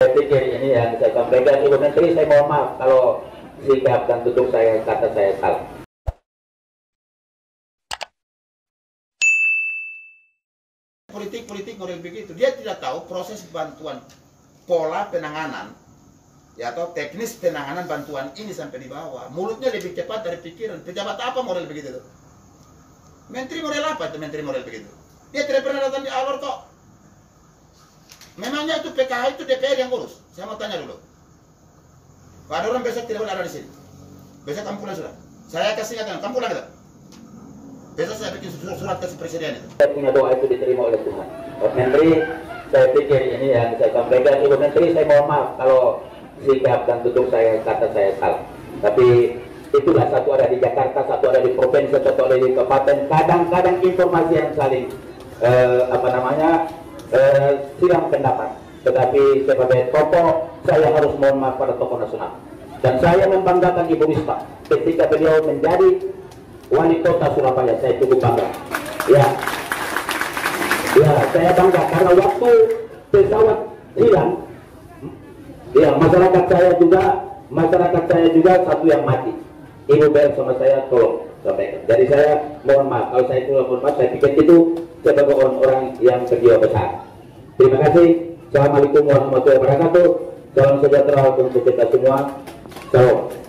Saya pikir ini yang saya sampaikan, Ibu Menteri, saya mohon maaf kalau sikap dan tutur saya, kata saya salah. Politik model begitu, dia tidak tahu proses bantuan, pola penanganan, ya atau teknis penanganan bantuan ini sampai di bawah. Mulutnya lebih cepat dari pikiran. Pejabat apa model begitu tuh? Menteri model apa itu menteri model begitu? Dia tidak pernah datang di Alor kok. Memangnya itu PKH itu DPR yang urus? Saya mau tanya dulu. Pak ada orang besok tidak boleh ada di sini. Besok kamu pulang sudah. Saya kasih ingatkan, kamu pulang kita. Besok saya bikin surat kasih presiden itu. Saya punya doa itu diterima oleh Tuhan. Pak Menteri, saya pikir ini yang saya sampaikan, Ibu Menteri, saya mohon maaf kalau sikap dan tutur saya, kata saya salah. Tapi itulah, satu ada di Jakarta, satu ada di provinsi, satu ada di kabupaten. Kadang-kadang informasi yang saling silang pendapat. Tetapi sebagai tokoh, saya harus mohon maaf pada tokoh nasional. Dan saya membanggakan Ibu Risma ketika beliau menjadi wali kota Surabaya. Saya cukup bangga. Ya, saya bangga karena waktu pesawat hilang, ya masyarakat saya juga satu yang mati. Ibu bel sama saya, tolong sampaikan. Jadi saya mohon maaf kalau saya itu mohon maaf. Saya pikir itu sebagai orang yang berjiwa besar. Terima kasih. Assalamualaikum warahmatullahi wabarakatuh. Salam sejahtera untuk kita semua. Salam.